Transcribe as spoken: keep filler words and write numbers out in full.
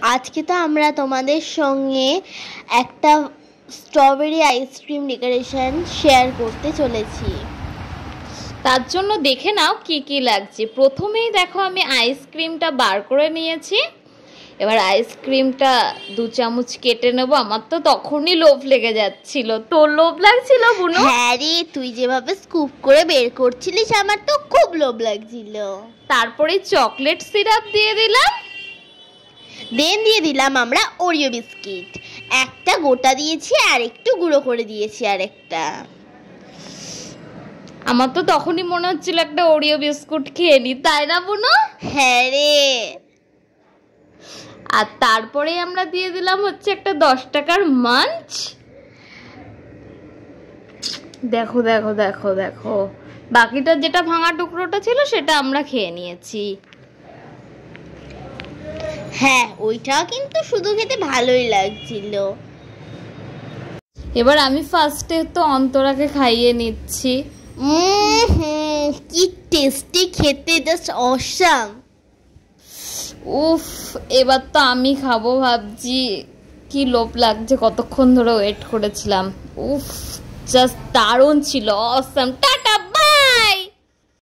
আজকে তো আমরা তোমাদের সঙ্গে একটা স্ট্রবেরি আইসক্রিম ডেকোরেশন শেয়ার করতে চলেছি। তার জন্য দেখে নাও কি কি লাগছে। প্রথমেই দেখো আমি আইসক্রিমটা বার করে নিয়েছি। এবার আইসক্রিমটা দু চামচ কেটে নেবো। আমার তো তখনই লোভ লেগে যাচ্ছিল। তোর লোভ লাগছিল বুনু? হ্যাঁ রে, তুই যেভাবে স্কুপ করে বের করছিলিস আমার তো খুব লোভ লাগছিল। তারপরে চকলেট সিরাপ দিয়ে দিলাম। দেন দিয়ে দিলাম আমরা ওরিও বিস্কিট, একটা গোটা দিয়েছি আর একটু গুঁড়ো করে দিয়েছি আরেকটা। আমার তো তখনই মনে হচ্ছিল একটা ওরিও বিস্কুট খেয়ে নি, তাই না বুনু? হ্যাঁ রে। আর তারপরে আমরা দিয়ে দিলাম হচ্ছে একটা দশ টাকার মাঞ্চ। দেখো দেখো দেখো দেখো বাকিটা যেটা ভাঙা টুকরোটা ছিল সেটা আমরা খেয়ে নিয়েছি। হ্যাঁ, ওইটা কিন্তু শুধু খেতে ভালোই লাগছিল। এবার আমি ফার্স্টে তো অন্তরাকে খাইয়ে নিচ্ছি। হুম, কি টেস্টি খেতে, জাস্ট অসাম। উফ, এবার তো আমি খাবো ভাবছি। কি লোভ লাগছে, কতক্ষণ ধরে ওয়েট করেছিলাম। উফ, জাস্ট দারুণ ছিল, অসাম।